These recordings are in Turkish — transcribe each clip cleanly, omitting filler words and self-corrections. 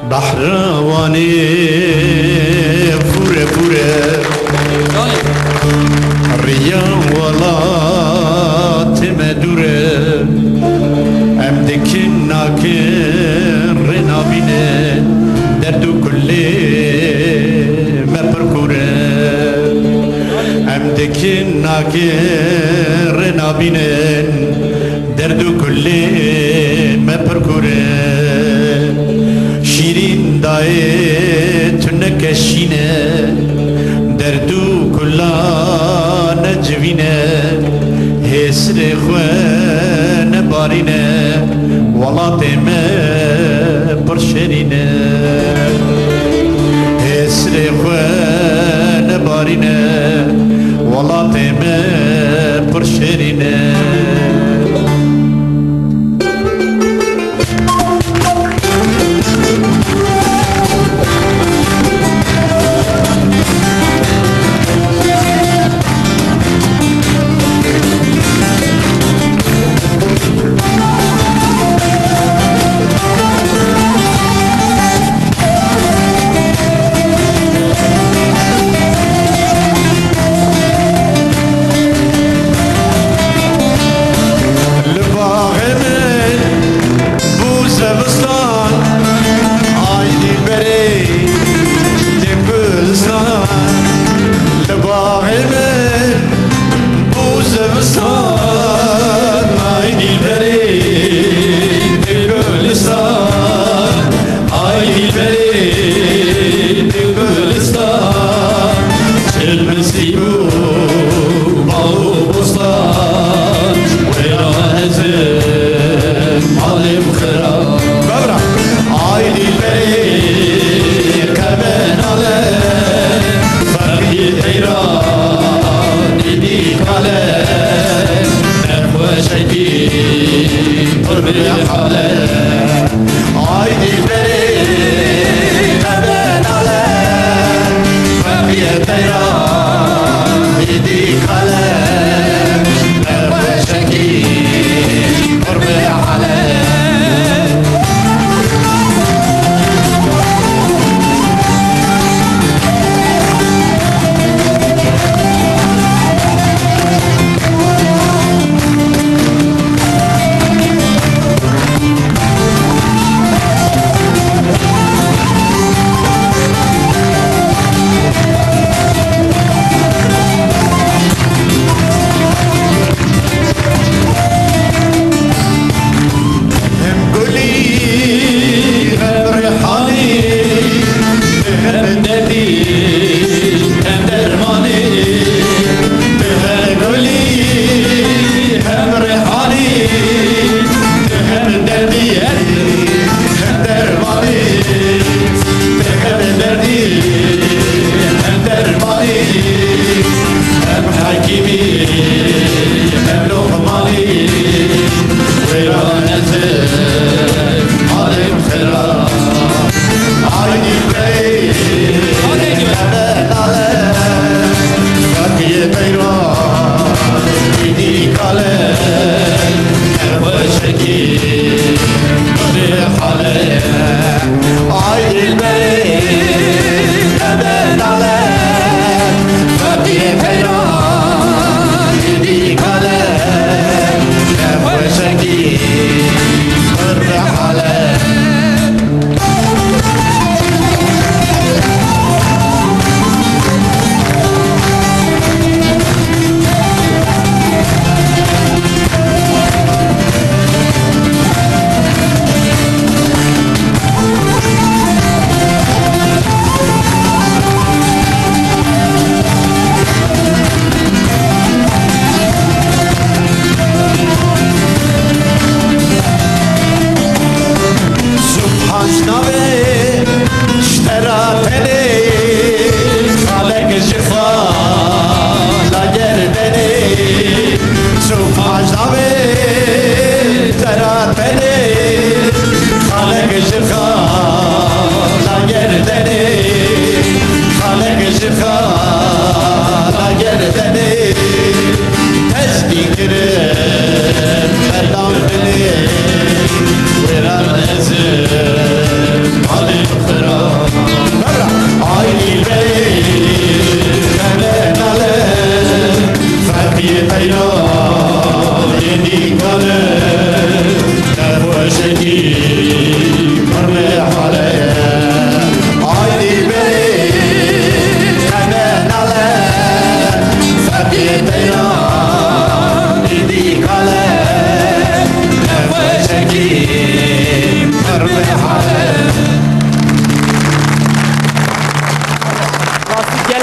بحروانی فوره فوره ریان ولات مدوره ام دکن ناکن رنابینه دردو کلی مپرکوره ام دکن ناکن رنابینه دردو کلی مپرکوره شیرین دایه تنکشینه دردو کلا نجوینه هسر خواه نبارینه ولات ما پرشرینه هسر خواه نبارینه ولات ما پرشرینه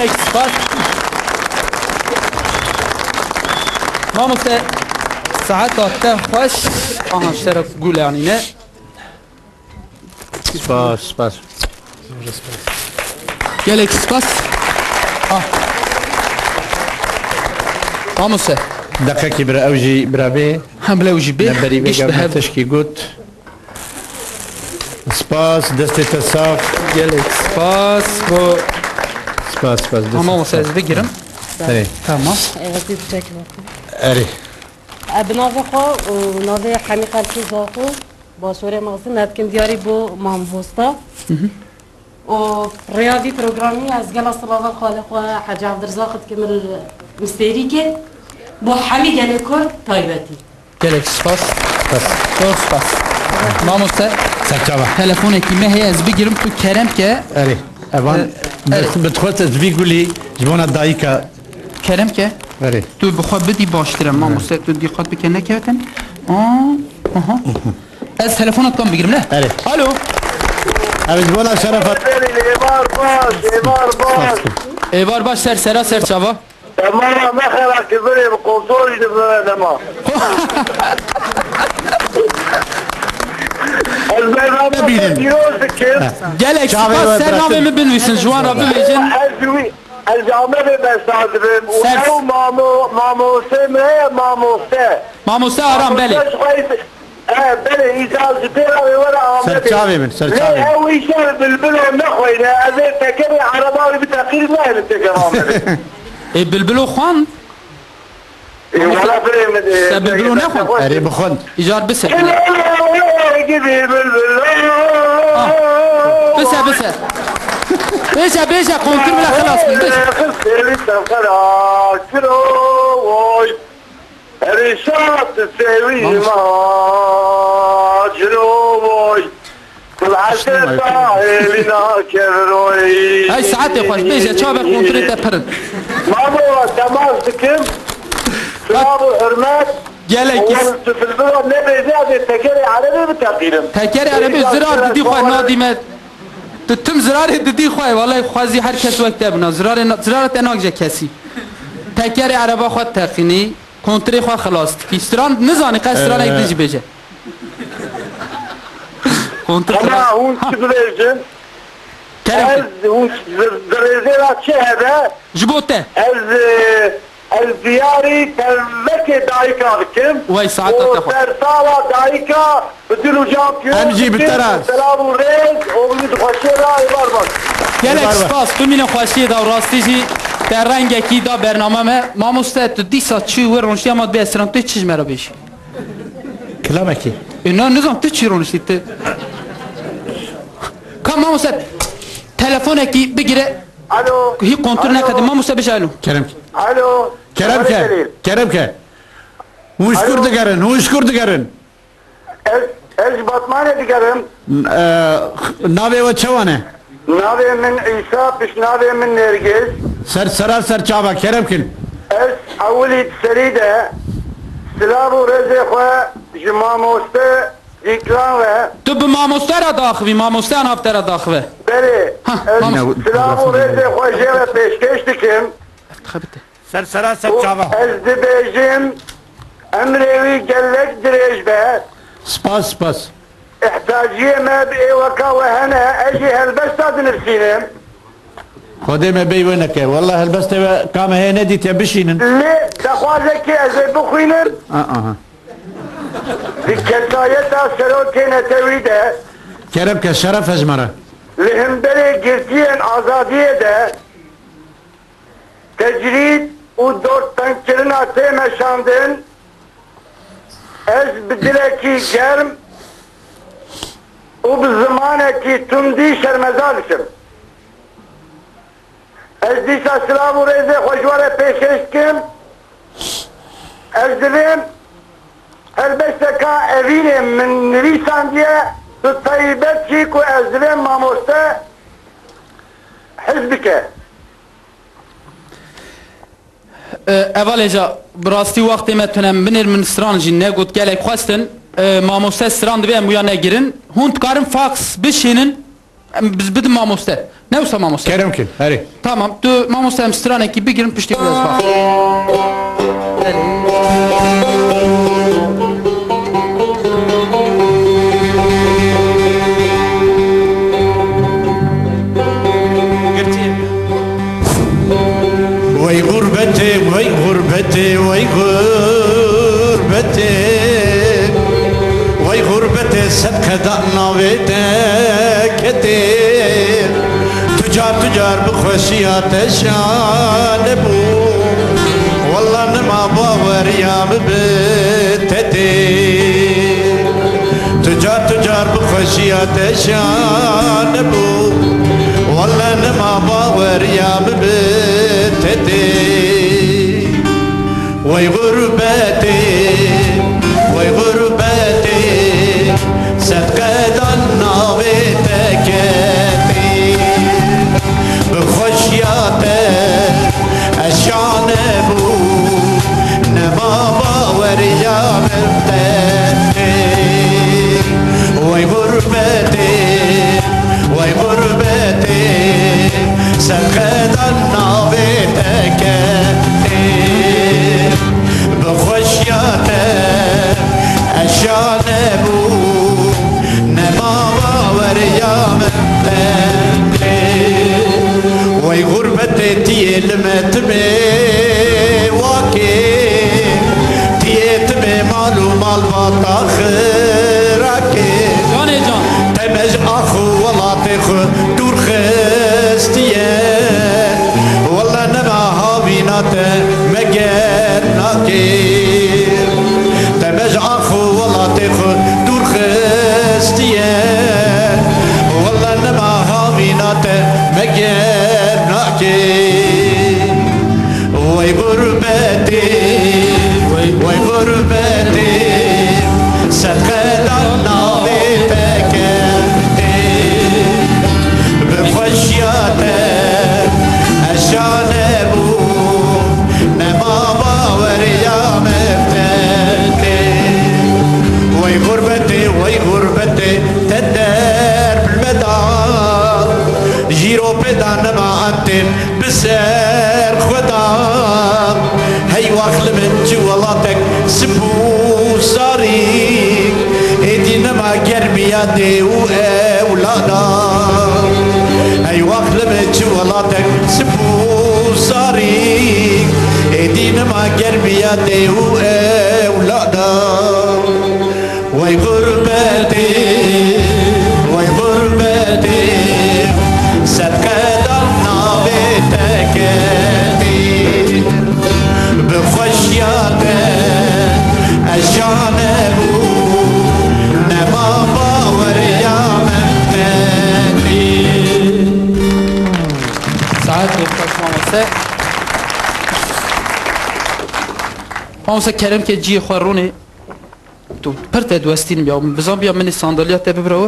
Gelek spas. Mamoste saat te hoş. Aha şeref gul yani ne? Spas, spas. Gelek spas. Ah. Mamoste. دقيقة برا أوجي برا بي هم بلا وجبه. نبري بي قبل تشكي قوت سباس دستي تصاف Gelek spas bu. سباس سباس دستي Mamoste ez begirim. أري Tamam. Evet, çek bakın. أري Abnavı xo و ناوی حمی قلبی زاخو با شوره مغزی ندکن دیاری بو مامبوستا و ریاضی پروگرامی از گل صلاح خالق و حاج عبدالرزاق کمل مستری که با حمی گله کر تایبتی Gelek spas. سباس Doğru spas. Mamoste سرچاوة telefon ekime heye ez begirim tu kerem ke. أري أبان بتخوت تبي قولي جبونا دايكا Kerem ke. أري Tu bixwe bidî baştir em mamoste tu dîqat bike neketin. Aha. Ez telefonat kam bigirim ne? أري Alo. أبي جبونا شرفت إمار باش إمار باش Var baş ser sera ser çava. تمام ما خيرك كبري بقصوري تمام البرنامج ديوز كيف Gelek Çağrı spas ve ser bırakın. navê min binivîsin ji wan re bibêjin. الجوي الجامعة بستخدم سرس. ولو مامو سمع مامو سه Mamoste aram belê. بلي إذا زبيرة ولا سرچاوي من سرچاوي لا هو يشتغل بالبلو النخوي هذا تكري عرباوي بتأخير ما هي التكرام Bilbilo xwan ولا فريم Sen bilbilo ne xwan? أري بخوند İcar bise. جدي بالبلو Bise. Bise kontrol bile xelas bin bise. خسر السفرات فروي رشاط تسوي ما جنوبي كل عشر طاهرنا كروي Ay saate xweş bêje çabe kontrol te pirin. مامو تماس دكم سلام وحرمات Gelek وانت في البلد نبي زيادة تكري عربي بتقيرم Tekerê erebê zirar didî xwe nadîme. Tu tim zirarê didî xwe walay xwazî her kes wek te bina zirarê te nakije kesî. Tekerê ereba xwe teqînî kontrê xwe xilas dikî. Stran nizanî qes stranek dijî bêje. Kontr أنا xilas. هون تبريجن Kerem از هون دريزيرات شهدة ji bo te. از دياري تمكي دايكا بكم Way saata te xwe. وترسالة دايكا بدلو جامبيون أمجي بالتراس. سلام وريز وبدو خشيرا يباربك Gelek Var, var. spas tu mîne xweşiyê da rastî jî te rengekî da bername me mamoste tu dîsa çû we roniştiya mat bê stran tu çi ji me re bêjî. كلامك Nizam tu çi roniştî tu. Kam mamoste telefonekî bigire الو هي كونتر نكد ما مستبشالو كرم الو كرم كرم وش كرد قرن وش كرد قرن ايش بطمانة دقرم نابي وتشوانه نابي من عيسى بش نابي من نرجس سر شابا كرم كن ايش اولي تسريدة سلام ورزي خوا جماموسته ديكلان و تو به ماموستر داخوی ماموستر هفتر داخوه بله مامو. سلام ورزي خوا جيرا پیشکش دکم خبته سر شابا از دبیجم امروی گلک دریج به سپاس احتاجیه ما بی وکا و هنه اجی هلبستا دنرسینم خودي ما بي وينك والله هالبس كام هي ندي تبشينن لی تخوازه که از بخوینم دکتایتا سروتی نتویده كرم كشرف اجمره لهمبري گرتین آزادیه ده تجرید و دور تنکرنا تیمشاندن از بدلکی گرم و بزمانکی تندی شرمزالشم از دیسا سلام و ریزه خوشواره پیششکم از دلیم البشتكا اوینم من نویسان دیه تو طیبت چیک و از دلیم ماموسته حزبکه اولجا براستی وقتی ما تونم بنر من سران جی نگوت گلک خواستن ماموسته سران دوی مویا نگیرن هون تکارم فاکس بشینن بدم مامۆستا نەوسە مامۆستا كرم كن هري تمام تو مامۆستا ئەم سترانێکی بگرن پشتی بەدەست باخ وي غربتي وي غربتي وي غربتي وي غربتي صدقة دعنا كتير تجار بخوشيات شان بو والله نما باور يا ببتتي تجار بخوشيات شان بو والله نما باور يا ببتتي وي غربتي وي غربتي صدقة دعنا كتير بخوشياتك الشان بو نما باور يا مفتتي وي غربتي وي غربتي سقط النابتك بخوشياتك الشان بو نما باور يا مفتتي وي غربتي تيلمتمي واكي تيتمي مالو مال باطاخراكي جانê can تمج اخو والله تخو دور خستيه والله نما هابينات مجر ناكير تمج اخو والله تخو دور خستيه والله نما هابينات مجر ناكير وي غربتي وي غربتي صدقة النابتك بخوشياتك الشان بو نما باور يا مفتتي وي غربتي وي غربتي تدار بالمدار جيرو بدان ما انتم بسر خدا هي واخل من جوالاتك سبو صاريك ايدينا ما قربيا دي واولادا هي واخل من جوالاتك سبو صاريك ايدينا ما قربيا دي واولادا وي غربتي وي غربتي صدقة النابتك بخوشياتك الشان بو نما باور يا مفتتي ساعت بخواست مامۆستا کەرم کە جی خوا ڕوونێ تو پرتە دوستین بیا بزان بیا منی ساندالیات ببرەوە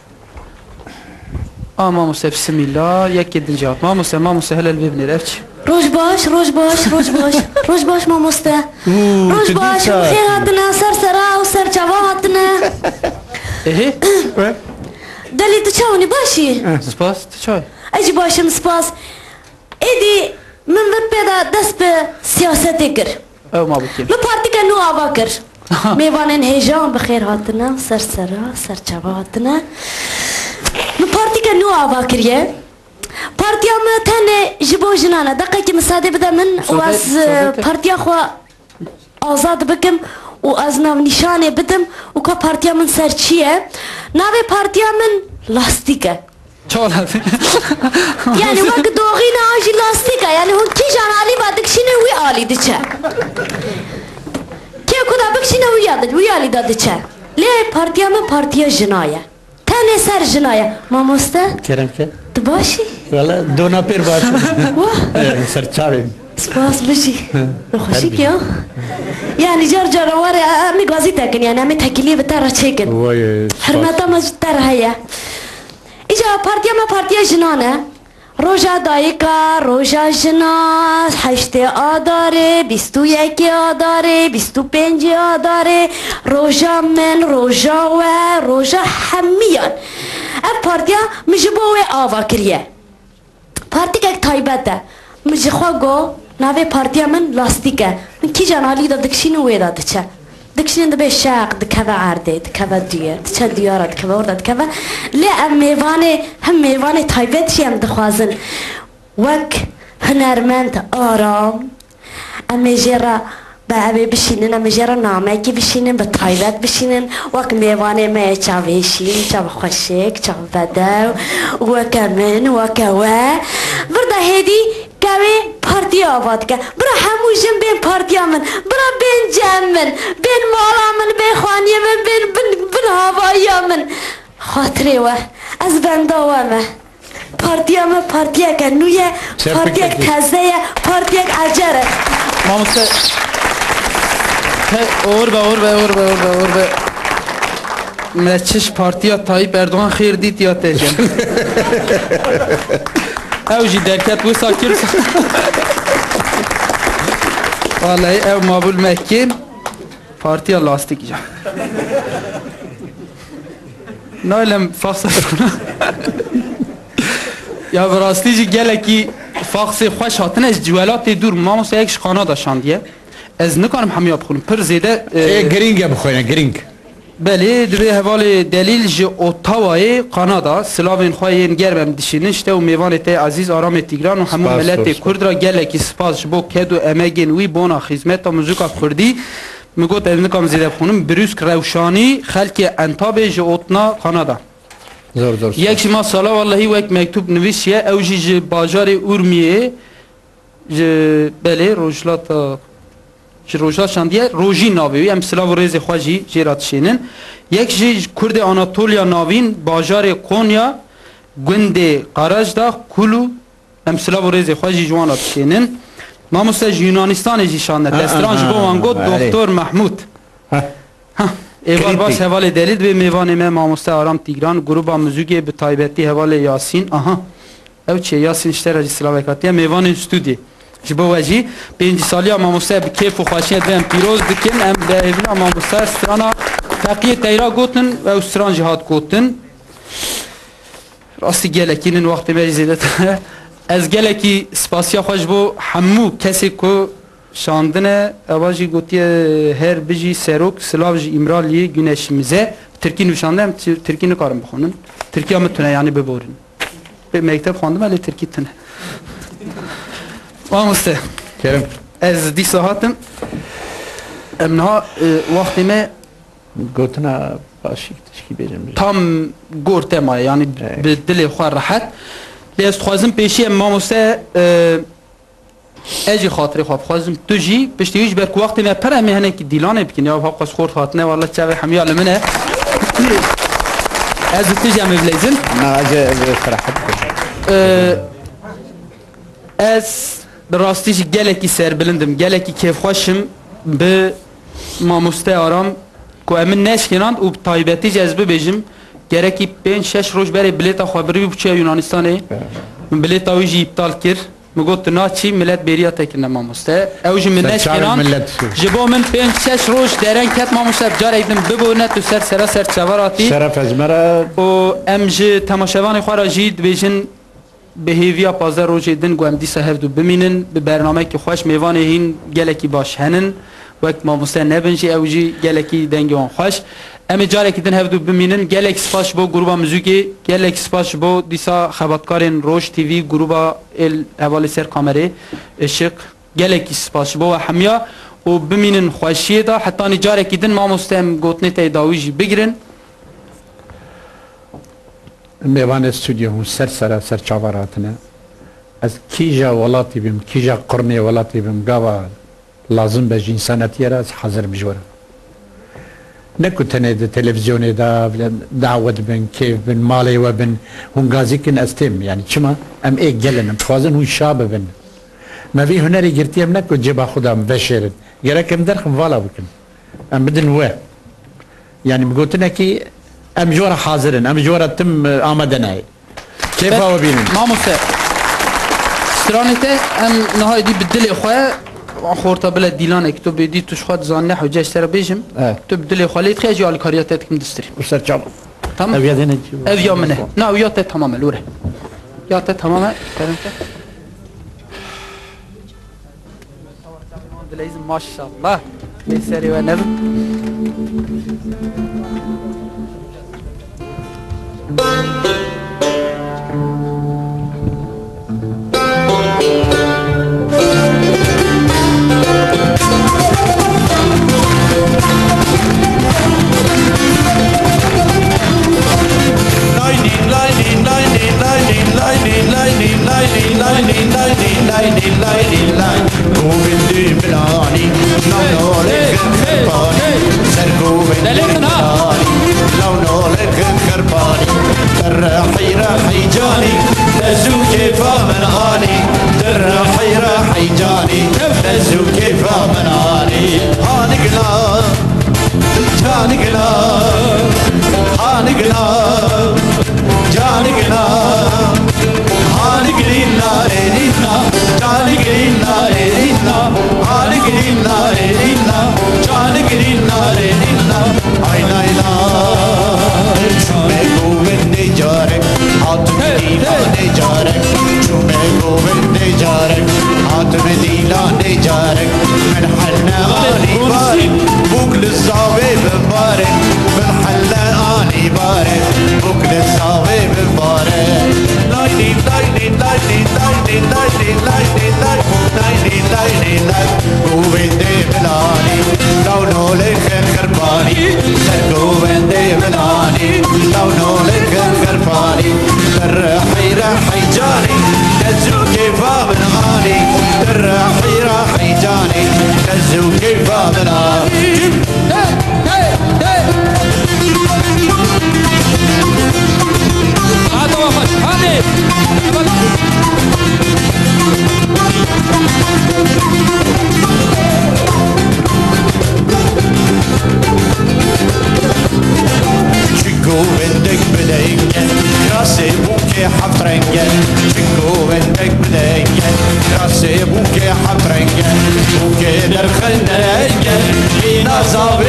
مامۆستا بسم الله یەکێ دنجات مامۆستا هەلەل ببنێ ئەف چی روش باش روش باش روش باش روش باش مامۆستا روش باش خێر هاتنە سەر سەرا و سەر چاوا هاتنە ئێهێ دەلی تو چاونی باشی سپاس تو چای ئەجی باشم سپاس ئیدی من بە پێدا دەست بە سیاسەتێ کرد ئەو ما بکەین لە پارتیکە نو ئاوا کرد میوانên هێژان بەخێر هاتنە سەر سەرا سەر چاوا هاتنە من پارتیکە نو ئاوا کردیە پارتیا me tenê ji bo jinan e deqekî misadê bide min û ez partiya xwe azad bikim û ez navnîşanê bidim û ka partiya min ser çi ye navê partiya min lastik e çalat yani wek doxîne a jî lastik e yani hûn kîjan alî va dikişîne wî alî diçe kê ku da bikişîne wî alî da diçe lê partiya min partiya jina ye tenê ser jina ye mamoste كرم كه tu başî والله دونا پیر باش سر چاویم سپاس بشی خوشی کیا yani car car var ya mi gazi tekin yani mi tekili bitara çekin وای hürmeta mazter haya İca partiya jinane Roja dayika, roja jina, heşte adare, bistu yeki adare, bistu penci adare, roja men, roja ve, roja hemmiyan. اف پارتیا مجبو آوا کریه پارتی که تایبته مجخوا گو ناوی پارتیا من لاستیکه من کی جانالی دا دکشین وی دا دچه دکشین دبی شاق دکوه عرده دکوه دیر دچه دیاره دکوه ورده دکوه لی ام میوان تایبتی هم دخوازن وک هنرمند آرام ام جرا به بشینن ام جرا نامه کی بشینن به تایبت بشینن وک میوان ما چاویشین چاو خوشک چاو بدو وک من وک و برده هدی کوی پارتی آباد که برا هموشم بین پارتی من برا بین جمع من بین مالا من بین خوانی من بین هوایی من خاطره و از بندا و من پارتی من پارتی که نویه پارتی که تزده پارتی که عجره ماموسه اور به من چش پارتی ها تایی بردوان خیر دید یا تجن اوجی درکت بو ساکر والله او مابول مکیم پارتی ها لاستیک جا نایلم فاقصه کنم یا براستی جی گله کی فاقصه خوش هاتن از جوالات دور ماموسه یکش خانه داشتندیه از نکنم همیاب خونم پر زیده گرینگ بخوینه گرینگ بله دوی حوال دلیل جه اوتاوای کانادا سلاوین خواهی گرمم دشینن شته و میوان ته عزیز آرام تیگران و همون ملت کرد را گله کی سپاس بو کدو امگین وی بونا خدمت موزیکا کردی میگوت از نکام زیده بخونم بروسک روشانی خلک انتاب جه اوتنا کانادا زور یک شما سالا والله و یک مکتوب نویسیه او جه باجار اورمیه بله روجلات روجا شاندیه روژی ناوی ام سلاو ریز خواجی جیرات شینن یک جی کرد آناتولیا ناوین باجار قونیا گند قراجدا کلو ام سلاو ریز خواجی جوانات شینن ماموسه یونانستان جی شانه دسترانج بو وانگو دکتر محمود ایوال باش حوال دلیل به میوان ما ماموسه آرام تیگران گروبا موزیک به تایبتی حوال یاسین او چه یاسین اشتر جی سلاوکاتی میوان استودی جبو وجی 5 سالی ماموسه به کیف و خوشیت بهم پیروز دکن ام به اینا ماموسه استرانا تقیه تیرا گوتن و استران جهاد گوتن راستی گلکینن وقت مجزیدت از گلکی سپاسیا خوش بو همو کسی که شاندنه اواجی گوتی هر بجی سروک سلاو جی امرالی گونش میزه ترکی نوشانده هم ترکی نکارم بخونن ترکی هم تونه یعنی ببورن به مکتب خواندم ولی ترکی تونه ماموسته کرم از دی ساعتم امنها وقتی ما گوتنا باشی تشکی بیرم تام گورته ما یعنی به دل خواه راحت لیست خوازم پیشی ماموسته اجی خاطری خواب خوازم تو جی پشتیوش برک وقتی ما پر امیهنه که دیلانه بکنی یا حق از خورد خاطنه والله چاوه همیال منه از تو جی همه بلیزن نه اجی فرحت از براستیش گلکی سر بلندم گلکی کیف خوشم به ماموسته آرام که امن نشکناند و تایبتی جذبه بیجم گرکی 5-6 روز برای بلیتا خبری بچه یونانستانه بلیتا ویجی ابطال کرد مگوت نه چی ملت بریا تکنه ماموسته اوجی من نشکناند جبو من 5-6 روز درن کت ماموسته بجار ایدم ببونه تو سر چواراتی شرف از مرا و امج تماشاوان خواه جید بیجن به هیویا 15 روز دن گوام دیسا هفدو بمینن به برنامه که خوش میوان هین گلکی باش هنن وقت ماموسته نبنجی اوجی گلکی دنگیان خوش اما جاره که دن هفدو بمینن گلک سپاش بو گروبا موزیکی گلک سپاش بو دیسا خبرکارن روش تیوی گروبا اول سر کامره اشق گلکی سپاش بو همیا و بمینن خوشیه دا حتی جاره که دن ماموسته گوتنه تایداویجی بگیرن میوان استودیو هم سر چاوراتنه از کیجا ولاتی بیم کیجا قرنی ولاتی بیم گاوا لازم به جنسانتی را از حاضر بجوره نکو تنه ده تلویزیون دا دعوت بین کیف بین مالی و بین هنگازی کن استیم یعنی چما ام ایک گلنم خوازن هون شابه بین ما وی هنری گرتیم نکو جبا خودم بشیرد گرکم درخم والا بکن ام بدن و يعني بقولتنا كي ام جورا حاضرين ام جورا تم آمدناي كيف هو بينن ما مفه سترانته ام نهاية دي بدلي خواه خورتا بلا ديلان اكتو بدي توش خواه زانه حجاج ترى بيجم تو بدلي خواه ليت خيجي على كارياتاتكم دستري وسر چابو تمام أبي هذين اذ يوم منه نا وياته تمام لوره ياته تمام كلمته لازم ما شاء الله يسري ونبت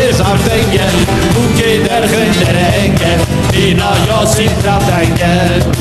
Bina Yasin Trabdengel